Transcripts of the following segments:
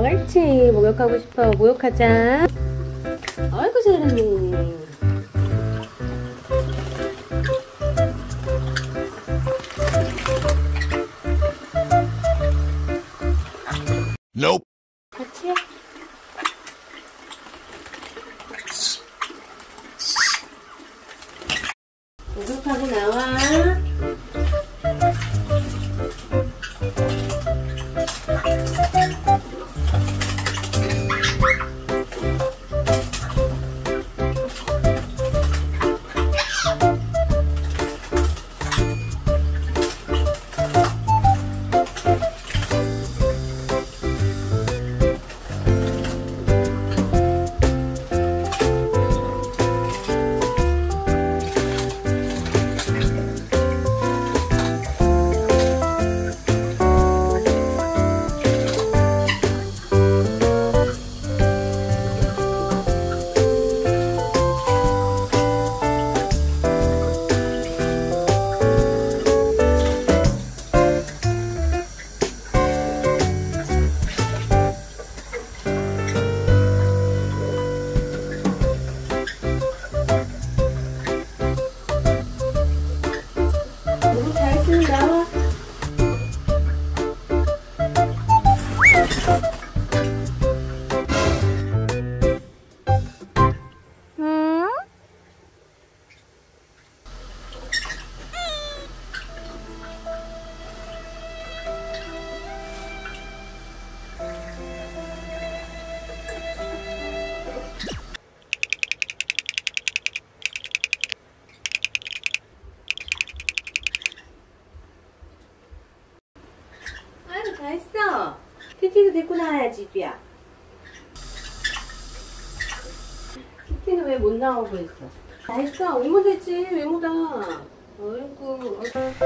옳지. 목욕하고 싶어. 목욕하자. 아이고 잘하네. Nope. 같이 해. 목욕하고 나와. 나와. 다 했어. 키티도 데리고 나와야지, 삐야. 키티는 왜 못 나오고 있어? 다 했어. 오면 되지. 왜 못 와? 어이구.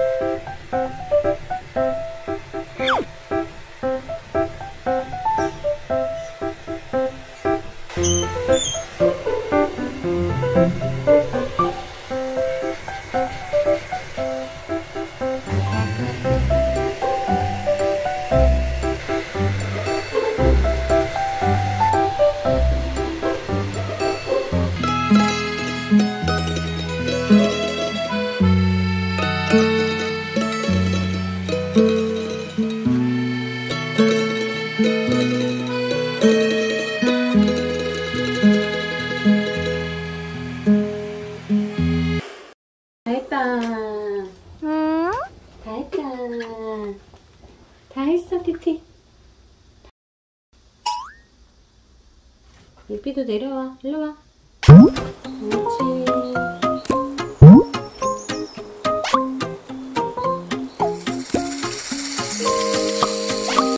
다 했다. 다 했다. 다 했어, 티티. 이삐도 내려와. 일로 와. 그렇지.